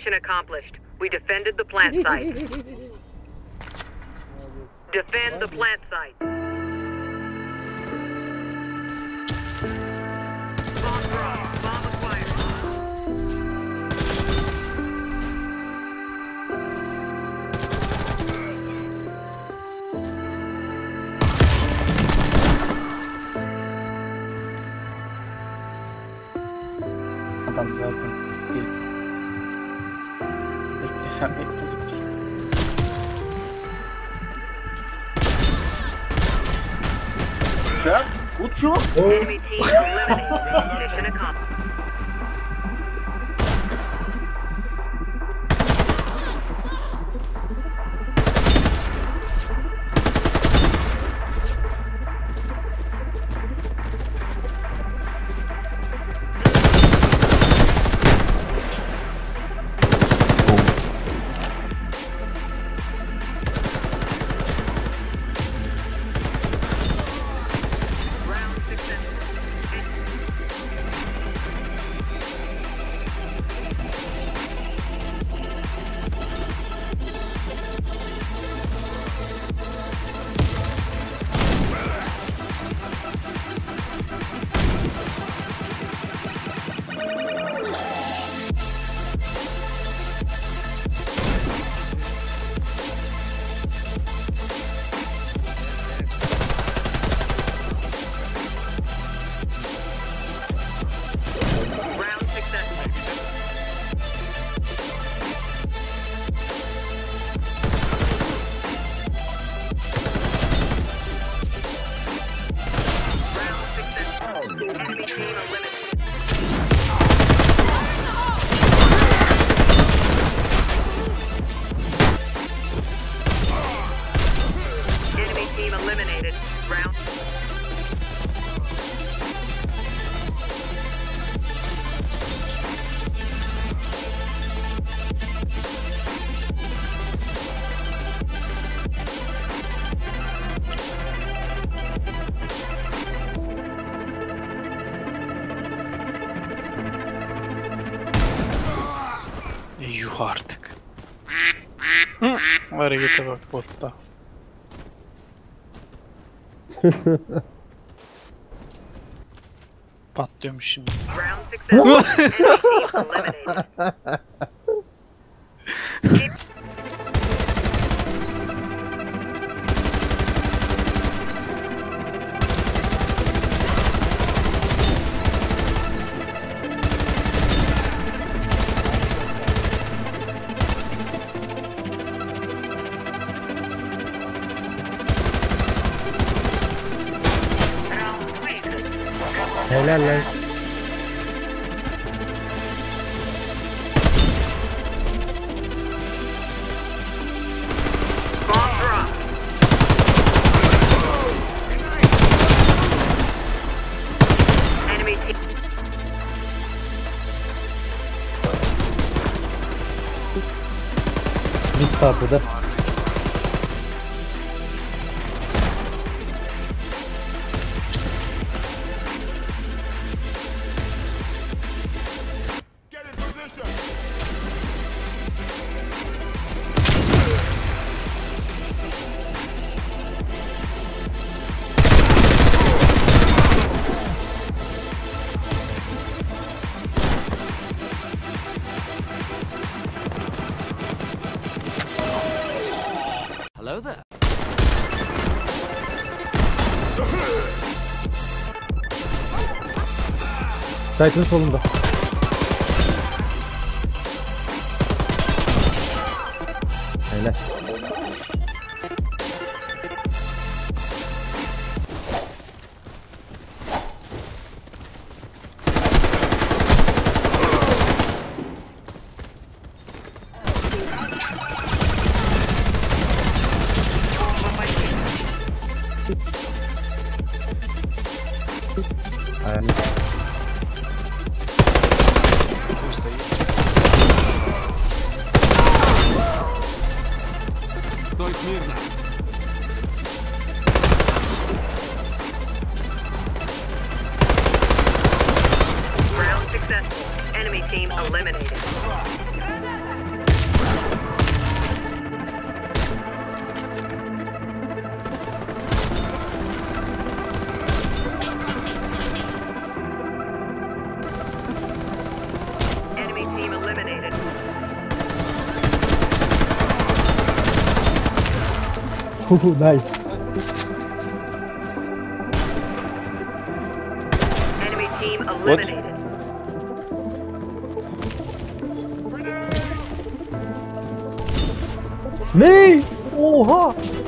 Mission accomplished. We defended the plant site. Defend the plant site. Bomb drop. Bomb acquired. Adam zaten beklesem bekledik. Uçak, uçuyor. Enemy team eliminated. Mission accomplished. Team eliminated. Round. Yuh artık. Harekete bak botta. Patlıyormuş şimdi. Round successful. Enemy team eliminated. Helal lan. Bomb drop. Enemy team. Biz kapıda. Hello there. Titan solunda. Helal. Ayağını. Stój смирно. Round successful. Enemy team eliminated. Nice. Enemy team eliminated. Ne? Oha!